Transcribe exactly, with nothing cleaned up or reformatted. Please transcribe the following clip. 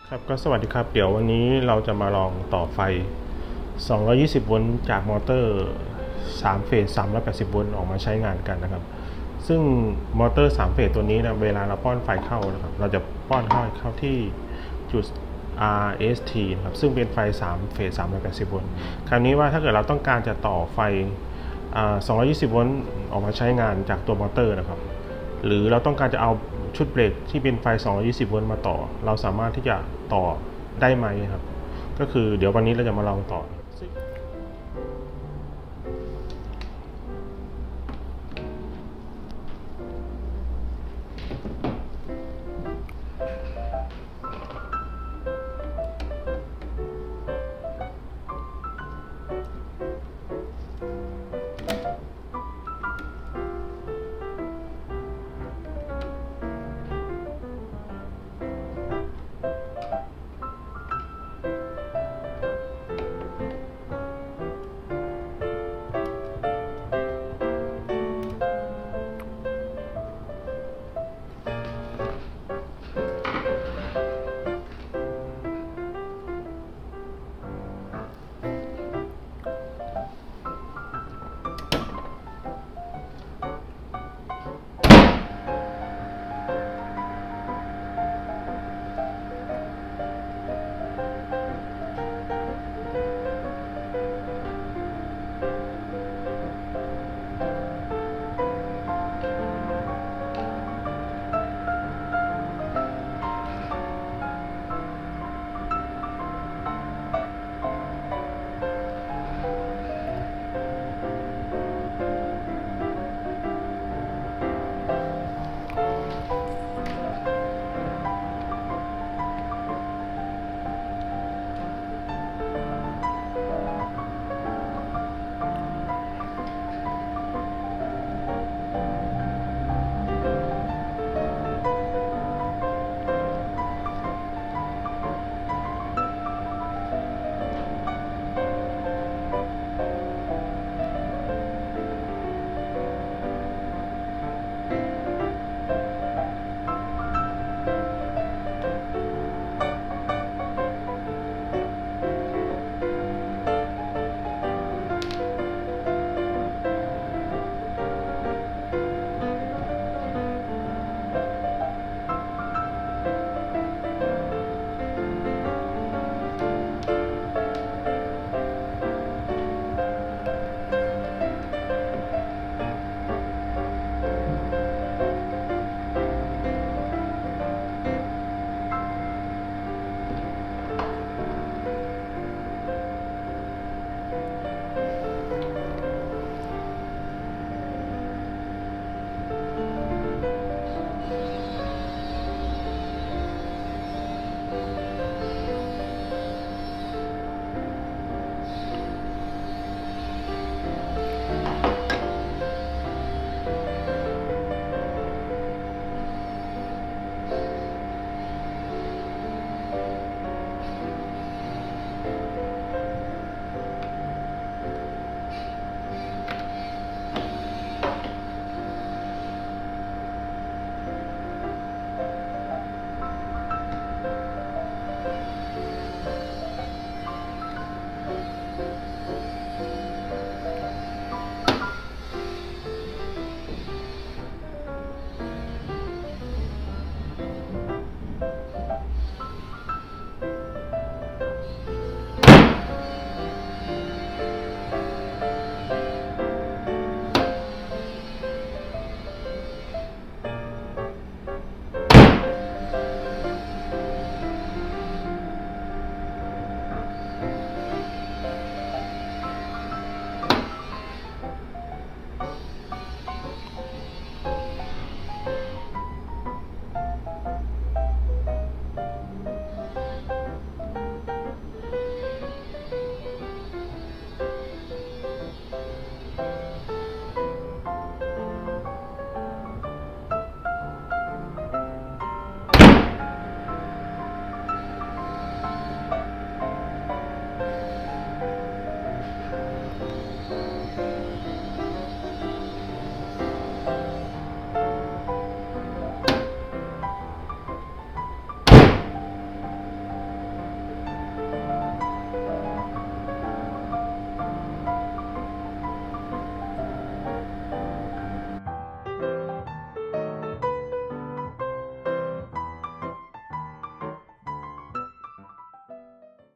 ครับก็สวัสดีครับเดี๋ยววันนี้เราจะมาลองต่อไฟสองร้อยยี่สิบโวลต์จากมอเตอร์สามเฟสสามร้อยแปดสิบโวลต์ออกมาใช้งานกันนะครับซึ่งมอเตอร์สามเฟสตัวนี้นะเวลาเราป้อนไฟเข้านะครับเราจะป้อนเข้าเข้าที่จุด อาร์ เอส ที นะครับซึ่งเป็นไฟสามเฟสสามร้อยแปดสิบโวลต์คราวนี้ว่าถ้าเกิดเราต้องการจะต่อไฟสองร้อยยี่สิบโวลต์ออกมาใช้งานจากตัวมอเตอร์นะครับหรือเราต้องการจะเอาชุดเบรกที่เป็นไฟสองร้อยยี่สิบโวลต์มาต่อเราสามารถที่จะต่อได้ไหมครับก็คือเดี๋ยววันนี้เราจะมาลองต่อ